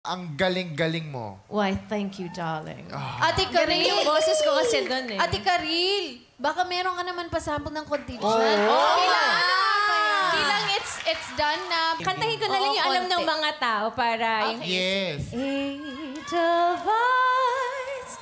Ang galing-galing mo. Why, thank you, darling. Ate Karylle. Yung boses ko kasi doon eh. Ate Karylle, baka meron ka naman pasample ng konti dyan. Kailang it's done na. Kantahin ko na lang yung alam ng mga tao para yung... Yes. Edelweiss,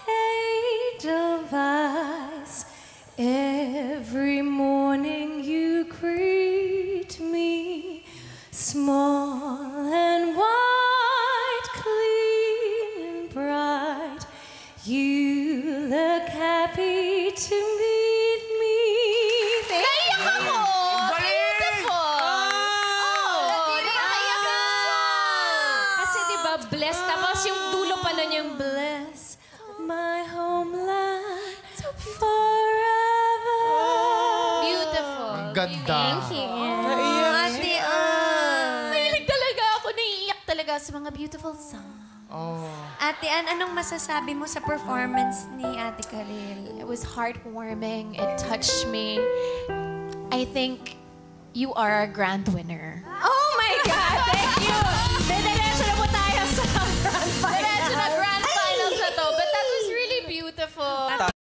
Edelweiss, every morning you greet me, small and white, clean and bright. You look happy to meet me. Naiyak ako! Beautiful! Naiyak ako! Kasi diba, blessed. Tapos yung dulo pa nun yung bless my homeland forever. Beautiful. Ang ganda. Thank you. Ate mahilig talaga ako. Naiiyak talaga sa mga beautiful songs. Ate Ann, anong masasabi mo sa performance ni Ate Karylle? It was heartwarming. It touched me. I think you are a grand winner. Oh my God! Thank you! Diretso na po tayo sa grand final. Diretso na grand finals na to. But that was really beautiful.